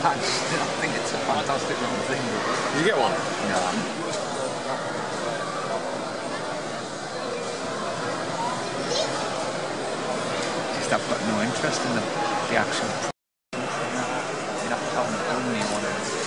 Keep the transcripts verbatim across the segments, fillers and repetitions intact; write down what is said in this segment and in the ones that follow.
attached. I think it's a fantastic little thing. Did you get one? No. Just I've got no interest in the, the actual product. You have to have an only one of it.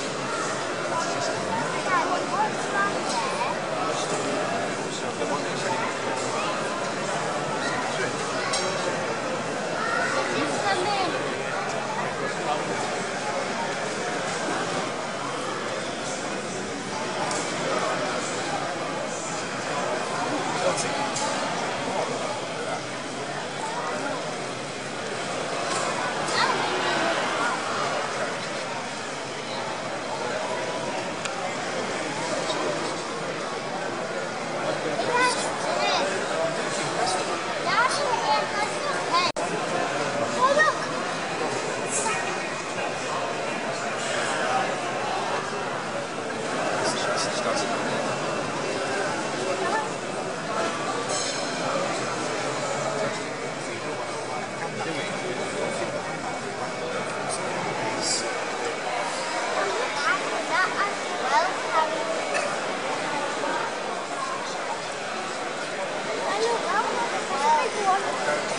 I know,